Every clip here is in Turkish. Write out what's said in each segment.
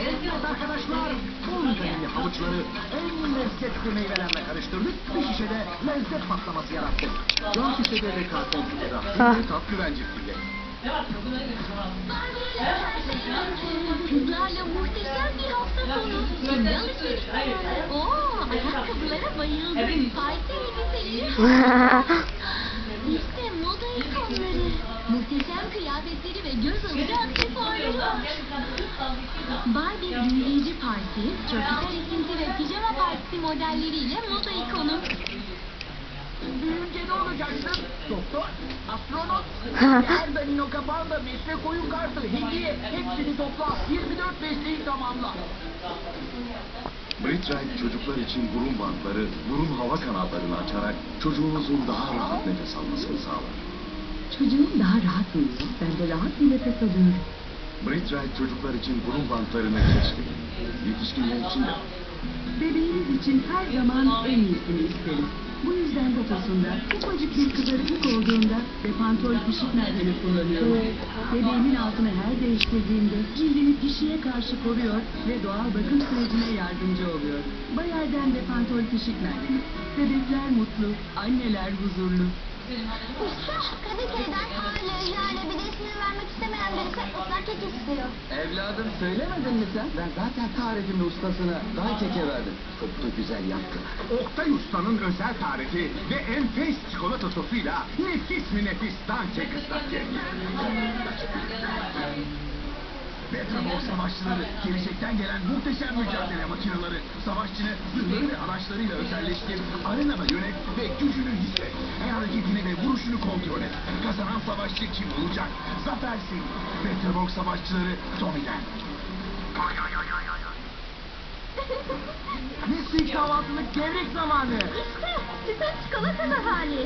Evet arkadaşlar, bunca iyi havuçları en lezzetli meyvelerle karıştırdık. Bir şişede lezzet patlaması yarattık. Cam şişede ve karton kutuda. Bir tat güvencesiyle. Kızlarla muhteşem bir hafta sonu. Şimdi alışveriş. Ayakkabılara bayıldım. Parti elbiseleri. İşte moda ikonları. Muhteşem kıyafetleri ve göz alıcı aksesuarları var. Barbie büyüleyici parti, tropikal esinti ve pijama partisi modelleriyle moda ikonu. Büyüyünce ne olacaksın? Doktor, astronot, Erdalino Kapanda, metre koyun kartı, hediye, hepsini topla, 24 mesleği tamamla. Britride çocuklar için burun bantları, burun hava kanallarını açarak çocuğunuzun daha rahat nefes almasını sağlar. Çocuğum daha rahat uyuyor, ben de rahat bir nefes alıyorum. Britride çocuklar için burun bantlarını keşfedin. Yetişkinler için de. Bebeğiniz için her zaman en iyisini isterim. Bu yüzden poposunda ufacık bir kızarıklık olduğunda Bepantol pişik merdiveni kullanıyorum. Bebeğimin altını her değiştirdiğimde cildini pişiğe karşı koruyor ve doğal bakım sürecine yardımcı oluyor. Bayer'den Bepantol pişik merdiveni. Bebekler mutlu, anneler huzurlu. Usta, Kadıköy'den hala yani bir de ismini vermek istemeyen birisi ıslak kek istiyor. Evladım söylemedin mi sen? Ben zaten tarifimi ustasına daha keke verdim. Çok da güzel yaptı. Oktay Usta'nın özel tarifi ve enfes çikolata sosuyla nefis mi nefis danke ıslak kek. Metrobol savaşçıları, gelecekten gelen muhteşem mücadele makineleri, savaşçını zırhları ve araçlarıyla özelleştir, arenada yönet ve gücünü hisset. Her hareketini ve vuruşunu kontrol et. Kazanan savaşçı kim olacak? Zafer senin. Metrobol savaşçıları Tommy'den. Nesquik kahvaltılık gevrek zamanı. İşte süper çikolatalı hali.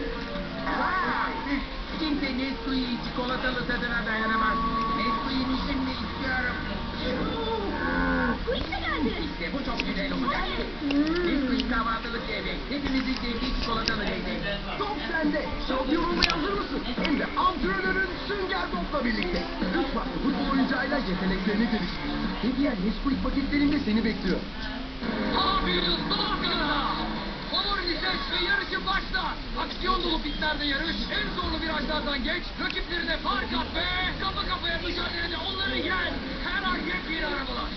Kimse Nesquik çikolatalı tadına dayanamaz. Nesquik'ini şimdi istiyorum. Bu işte geldi. İşte bu çok güzel olacak. Nesquik kahvaltılık gevrek. Hepimizin sevdiği çikolatalı gevrek. Top sende. Şampiyon olmaya hazır mısın? Hem de antrenörün Sünger Bob'la birlikte. 3 farklı futbol oyuncağıyla yeteneklerini geliştir. Hediyen Nesquik paketlerinde seni bekliyor. Abiniz Doğukan'a! Favori ses ve yarışı başlar. Aksiyon dolu pistlerde yarış, en zorlu virajlardan geç, rakiplerine fark at ve kafa kafaya mücadelede onları yen. Her an yepyeni arabalar.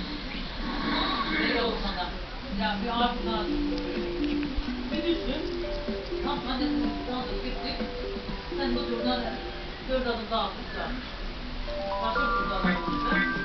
Ya bir ağzına bir düşün. Kampanyanın aldık gittik. Sen bu turdan 4 adım daha atmışlar. Başka turdan atmışlar.